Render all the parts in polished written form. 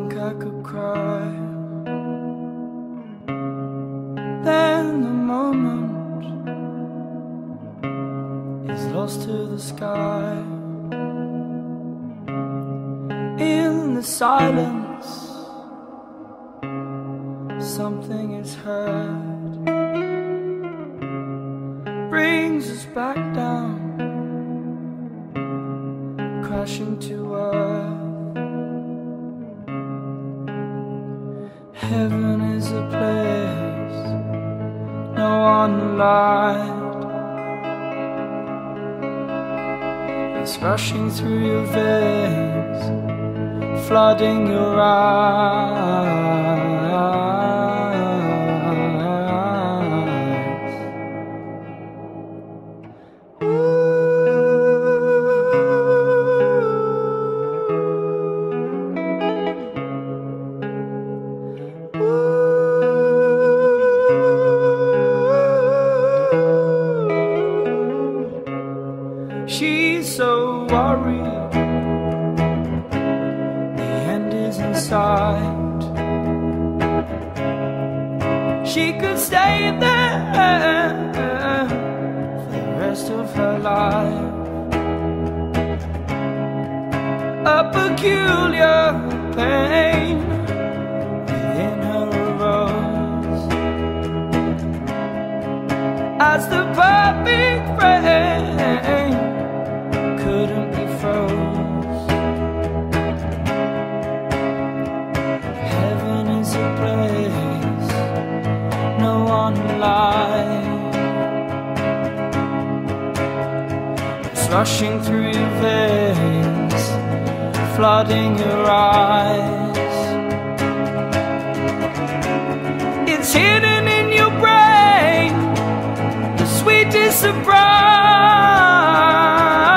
think I could cry. Then the moment is lost to the sky. In the silence, something is heard, brings us back down, crashing to earth. Heaven is a place no one lied. It's rushing through your veins, flooding your eyes. She's so worried, the end is in sight. She could stay there for the rest of her life. A peculiar pain within her arose as the perfect rain couldn't be froze. Heaven is a place no one lied. It's rushing through your veins, flooding your eyes. It's hidden in your brain, the sweetest surprise.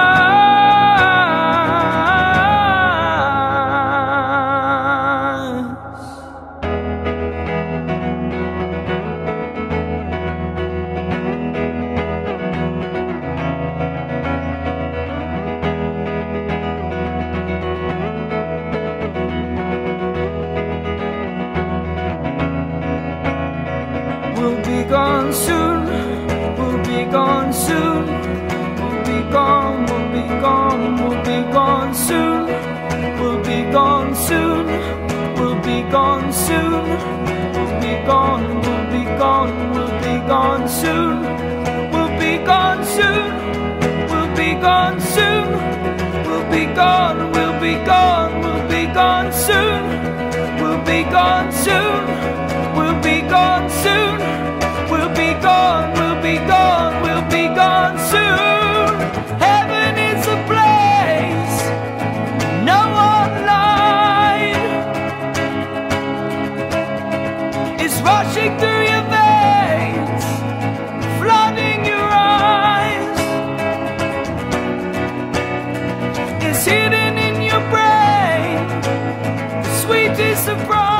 We'll be gone soon, we'll be gone soon. We'll be gone, we'll be gone, we'll be gone soon. We'll be gone soon, we'll be gone soon. We'll be gone, we'll be gone, we'll be gone soon. We'll be gone soon, we'll be gone soon. We'll be gone, we'll be gone, we'll be gone soon. We'll be gone soon, we'll be gone soon. We'll be gone, we'll be gone, we'll be gone soon. Heaven is a place no one lied. It's rushing through your veins, flooding your eyes. It's hidden in your brain, the sweetest surprise.